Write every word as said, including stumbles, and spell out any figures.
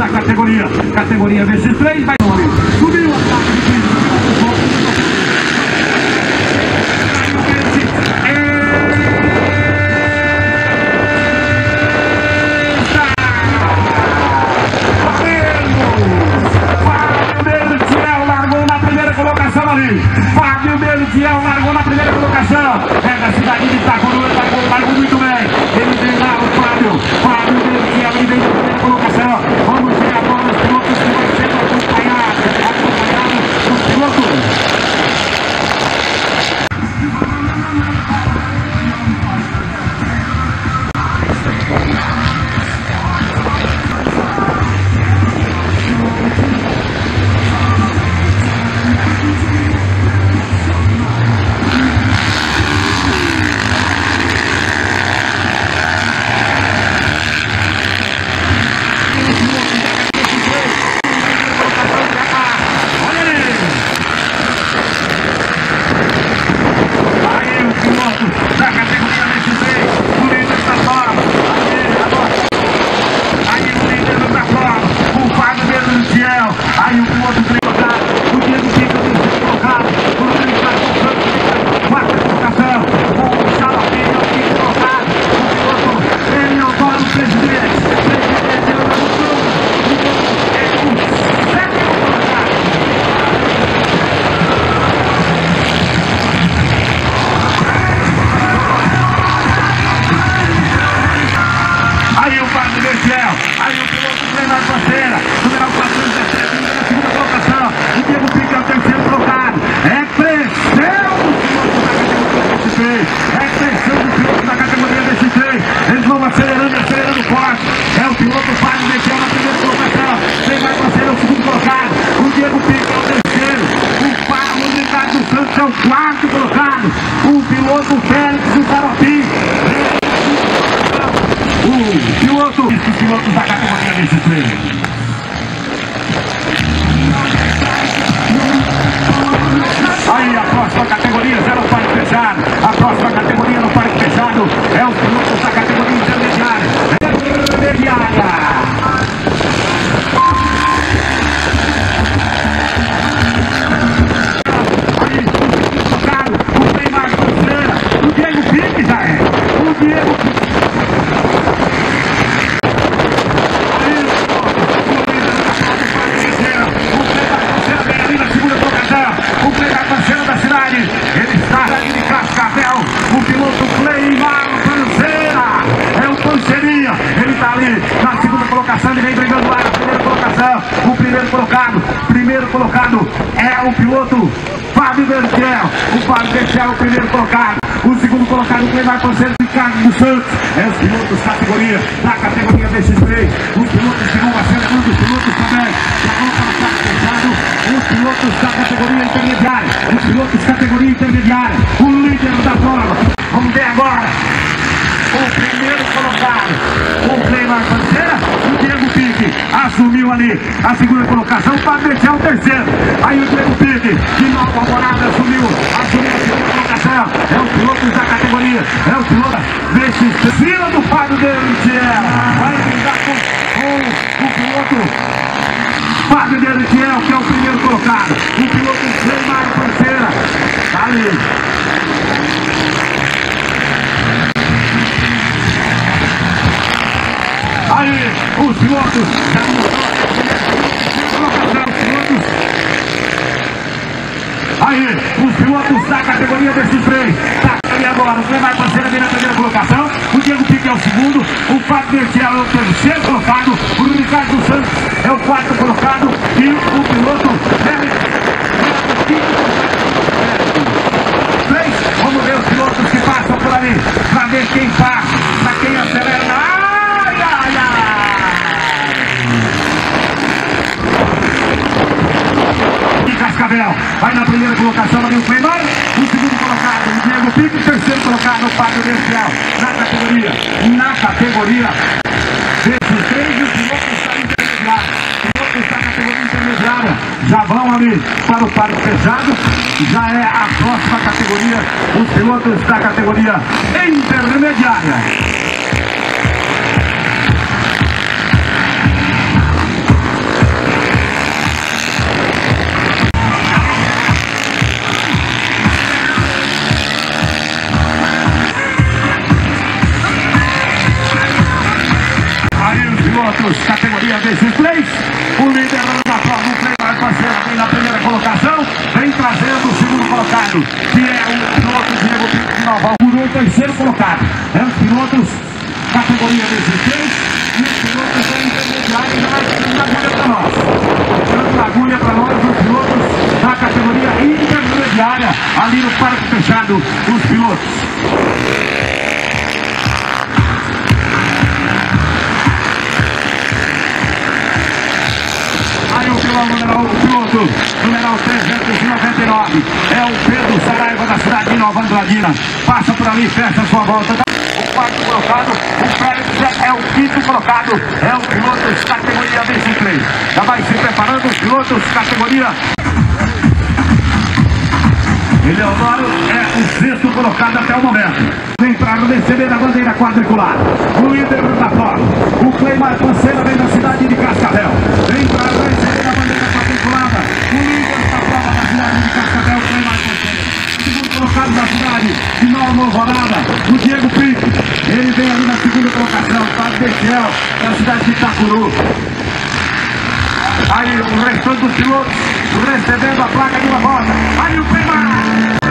da categoria. Categoria vezes três, vai subiu o ataque. Fábio Merutiel largou na primeira colocação. É da cidade de Itacoruá, largou, largou muito bem. Ele vem lá, o Fábio. Fábio Merutiel, ele vem na primeira colocação. Vamos ver agora os pilotos que vão ser acompanhados. Acompanhados dos pilotos. Quarto colocado, o piloto Félix do Faropim. O piloto, os pilotos da categoria desse treino. Aí a próxima categoria já no parque fechado. A próxima categoria no parque fechado é os pilotos da categoria intermediária. Intermediária. Ele vem brigando lá na primeira colocação. O primeiro colocado, primeiro colocado é o piloto Fábio Merutiel. O Fábio Merutiel é o primeiro colocado. O segundo colocado, quem vai por ser Ricardo dos Santos. É os pilotos categoria, da categoria B X três. Os pilotos que vão acelerando, os pilotos também. Já vão para o carro fechado. Os pilotos da categoria intermediária. Os pilotos categoria intermediária. O líder da prova. Vamos ver agora. O primeiro colocado, o Cleimar Bandeira, o Diego Pique assumiu ali a segunda colocação para deixar o terceiro. Aí o Diego Pique, de Nova Alvorada, assumiu, assumiu a segunda colocação. É o piloto da categoria, é o piloto desse fila do Fábio Merutiel. Vai brigar com, com o piloto Fábio Merutiel, que é o primeiro colocado. O piloto Cleimar Bandeira, tá ali. Aí, os pilotos da colocação, os pilotos. Aí, os pilotos da categoria desses três. Tá ali agora, o Cleimar Bandeira vem na primeira colocação. O Diego Pique é o segundo. O Fábio Merutiel é o terceiro colocado. O Ricardo dos Santos é o quarto colocado. E o piloto três. Vamos ver os pilotos que passam por ali. Pra ver quem passa, pra quem acelera. Cascavel vai na primeira colocação ali o Cleimar, o segundo colocado o Diego Pique, o terceiro colocado o Fábio Merutiel na categoria, na categoria desses três. Os pilotos da intermediária, pilotos da categoria intermediária já vão ali para o parque fechado. Já é a próxima categoria, os pilotos da categoria intermediária. colocado. É os pilotos categoria dezesseis e os pilotos da intermediária da agulha para nós. Dando a agulha para nós, os pilotos da categoria intermediária, ali no parque fechado, os pilotos. Aí o piloto numeral, o piloto numeral trezentos e noventa e nove é o Pedro Saraiva da cidade de Nova Andradina. Passa por ali, fecha a sua volta. O quarto colocado, o Félix é o quinto colocado, é o piloto categoria vinte e três. Já vai se preparando os pilotos categoria. Eleonoro é o sexto colocado até o momento. Vem para receber a bandeira quadricular. O líder da prova, o Cleimar Panceira, vem da cidade de Cascavel. Vem para receber a bandeira quadriculada. O líder da prova da cidade de Cascavel, Cleimar Panceira. Segundo colocado da cidade de Nova Alvorada, o Diego Pinto. Ele vem ali na segunda colocação, Padre Bechel, da cidade de Itacuru. Aí o restante dos pilotos recebendo a placa de uma volta. Aí o Cleimar.